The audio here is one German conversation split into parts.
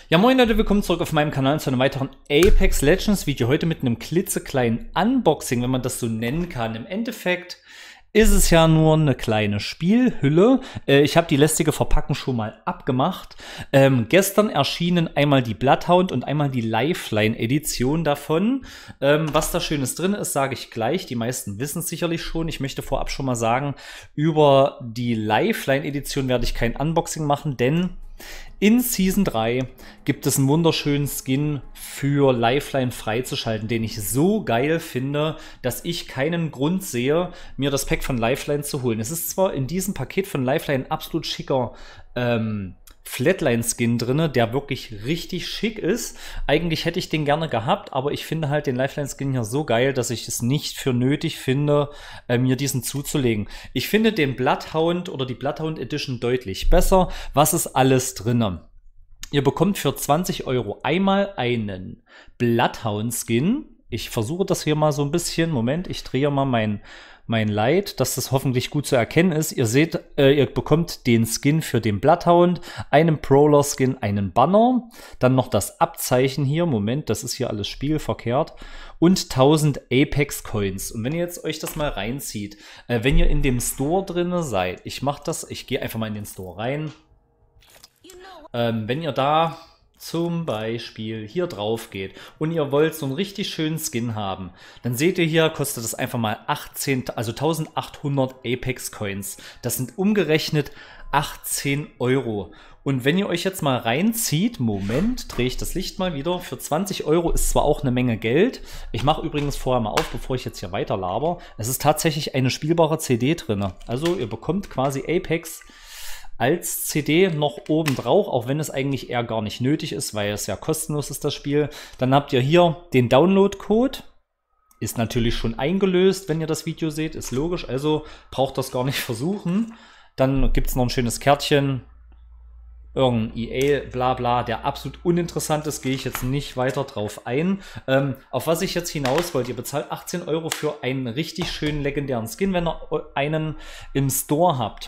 Ja, moin Leute, willkommen zurück auf meinem Kanal zu einem weiteren Apex Legends Video. Heute mit einem klitzekleinen Unboxing, wenn man das so nennen kann. Im Endeffekt ist es ja nur eine kleine Spielhülle. Ich habe die lästige Verpackung schon mal abgemacht. Gestern erschienen einmal die Bloodhound und einmal die Lifeline-Edition davon. Was da Schönes drin ist, sage ich gleich. Die meisten wissen es sicherlich schon. Ich möchte vorab schon mal sagen, über die Lifeline-Edition werde ich kein Unboxing machen, denn in Season 3 gibt es einen wunderschönen Skin für Lifeline freizuschalten, den ich so geil finde, dass ich keinen Grund sehe, mir das Pack von Lifeline zu holen. Es ist zwar in diesem Paket von Lifeline ein absolut schicker Flatline-Skin drin, der wirklich richtig schick ist. Eigentlich hätte ich den gerne gehabt, aber ich finde halt den Lifeline-Skin hier so geil, dass ich es nicht für nötig finde, mir diesen zuzulegen. Ich finde den Bloodhound oder die Bloodhound Edition deutlich besser. Was ist alles drin? Ihr bekommt für 20 € einmal einen Bloodhound-Skin. Ich versuche das hier mal so ein bisschen. Moment, ich drehe mal mein Light, dass das hoffentlich gut zu erkennen ist. Ihr seht, ihr bekommt den Skin für den Bloodhound, einen Prowler-Skin, einen Banner, dann noch das Abzeichen hier. Moment, das ist hier alles spiegelverkehrt. Und 1000 Apex-Coins. Und wenn ihr jetzt euch das mal reinzieht, wenn ihr in dem Store drin seid, ich gehe einfach mal in den Store rein. Wenn ihr da zum Beispiel hier drauf geht und ihr wollt so einen richtig schönen Skin haben, dann seht ihr hier, kostet das einfach mal 1800 Apex Coins. Das sind umgerechnet 18 €. Und wenn ihr euch jetzt mal reinzieht, Moment, drehe ich das Licht mal wieder, für 20 € ist zwar auch eine Menge Geld. Ich mache übrigens vorher mal auf, bevor ich jetzt hier weiter laber. Es ist tatsächlich eine spielbare CD drin. Also ihr bekommt quasi Apex als CD noch oben drauf, auch wenn es eigentlich eher gar nicht nötig ist, weil es ja kostenlos ist, das Spiel. Dann habt ihr hier den Download-Code. Ist natürlich schon eingelöst, wenn ihr das Video seht, ist logisch, also braucht das gar nicht versuchen. Dann gibt es noch ein schönes Kärtchen, irgendein EA, bla bla, der absolut uninteressant ist, gehe ich jetzt nicht weiter drauf ein. Auf was ich jetzt hinaus wollte, ihr bezahlt 18 € für einen richtig schönen legendären Skin, wenn ihr einen im Store habt.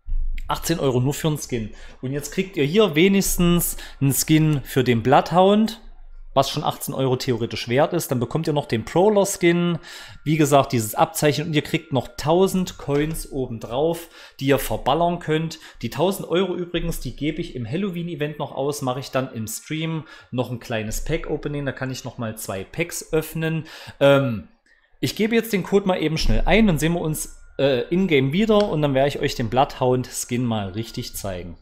18 € nur für einen Skin. Und jetzt kriegt ihr hier wenigstens einen Skin für den Bloodhound, was schon 18 € theoretisch wert ist. Dann bekommt ihr noch den Prowler-Skin, wie gesagt, dieses Abzeichen. Und ihr kriegt noch 1000 Coins obendrauf, die ihr verballern könnt. Die 1000 € übrigens, die gebe ich im Halloween-Event noch aus. Mache ich dann im Stream noch ein kleines Pack-Opening. Da kann ich noch mal 2 Packs öffnen. Ich gebe jetzt den Code mal eben schnell ein. Dann sehen wir uns in-game wieder und dann werde ich euch den Bloodhound-Skin mal richtig zeigen.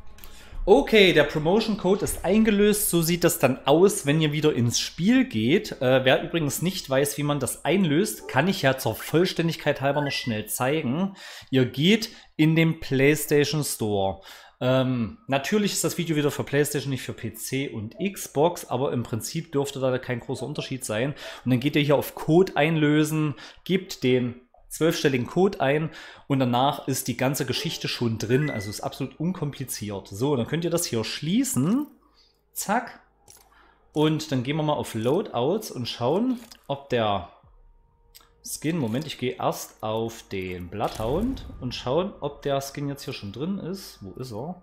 Okay, der Promotion-Code ist eingelöst. So sieht das dann aus, wenn ihr wieder ins Spiel geht. Wer übrigens nicht weiß, wie man das einlöst, kann ich ja zur Vollständigkeit halber noch schnell zeigen. Ihr geht in den PlayStation Store. Natürlich ist das Video wieder für PlayStation, nicht für PC und Xbox, aber im Prinzip dürfte da kein großer Unterschied sein. Und dann geht ihr hier auf Code einlösen, gebt den 12-stelligen Code ein und danach ist die ganze Geschichte schon drin, also ist absolut unkompliziert. So, dann könnt ihr das hier schließen, zack, und dann gehen wir mal auf Loadouts und schauen, ob der Skin, Moment, ich gehe erst auf den Bloodhound und schauen, ob der Skin jetzt hier schon drin ist. Wo ist er?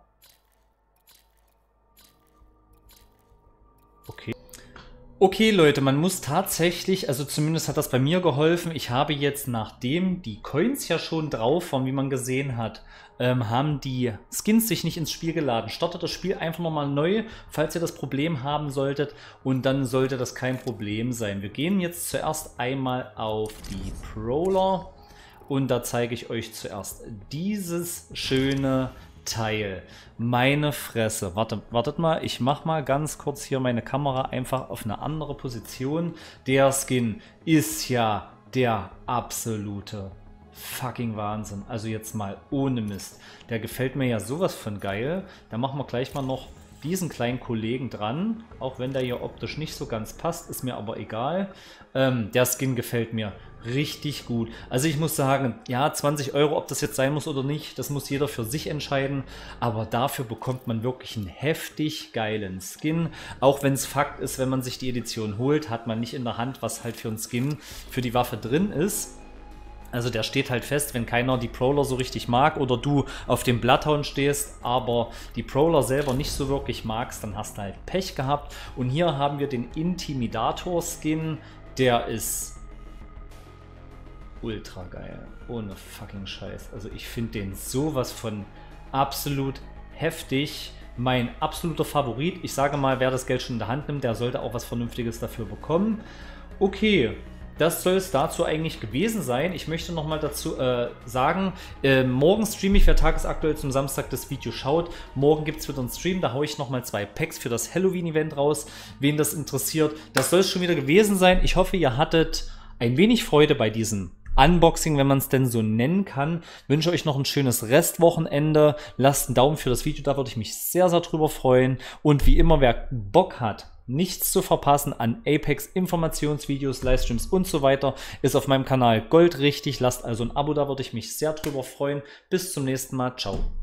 Okay. Okay, Leute, man muss tatsächlich, also zumindest hat das bei mir geholfen, ich habe jetzt, nachdem die Coins ja schon drauf waren, wie man gesehen hat, haben die Skins sich nicht ins Spiel geladen. Startet das Spiel einfach nochmal neu, falls ihr das Problem haben solltet, und dann sollte das kein Problem sein. Wir gehen jetzt zuerst einmal auf die Prowler und da zeige ich euch zuerst dieses schöne Teil. Meine Fresse. Wartet mal, ich mache mal ganz kurz hier meine Kamera einfach auf eine andere Position. Der Skin ist ja der absolute fucking Wahnsinn. Also jetzt mal ohne Mist. Der gefällt mir ja sowas von geil. Da machen wir gleich mal noch diesen kleinen Kollegen dran. Auch wenn der hier optisch nicht so ganz passt, ist mir aber egal. Der Skin gefällt mir richtig gut. Also ich muss sagen, ja, 20 €, ob das jetzt sein muss oder nicht, das muss jeder für sich entscheiden. Aber dafür bekommt man wirklich einen heftig geilen Skin. Auch wenn es Fakt ist, wenn man sich die Edition holt, hat man nicht in der Hand, was halt für ein Skin für die Waffe drin ist. Also der steht halt fest, wenn keiner die Brawler so richtig mag oder du auf dem Bloodhound stehst, aber die Brawler selber nicht so wirklich magst, dann hast du halt Pech gehabt. Und hier haben wir den Intimidator-Skin, der ist ultra geil. Ohne fucking Scheiß. Also ich finde den sowas von absolut heftig. Mein absoluter Favorit. Ich sage mal, wer das Geld schon in der Hand nimmt, der sollte auch was Vernünftiges dafür bekommen. Okay. Das soll es dazu eigentlich gewesen sein. Ich möchte nochmal dazu sagen, morgen streame ich, wer tagesaktuell zum Samstag das Video schaut. Morgen gibt es wieder einen Stream, da haue ich nochmal 2 Packs für das Halloween-Event raus. Wen das interessiert, das soll es schon wieder gewesen sein. Ich hoffe, ihr hattet ein wenig Freude bei diesem Unboxing, wenn man es denn so nennen kann. Wünsche euch noch ein schönes Restwochenende. Lasst einen Daumen für das Video, da würde ich mich sehr, sehr drüber freuen. Und wie immer, wer Bock hat, nichts zu verpassen an Apex Informationsvideos, Livestreams und so weiter, ist auf meinem Kanal goldrichtig. Lasst also ein Abo da, würde ich mich sehr drüber freuen. Bis zum nächsten Mal. Ciao.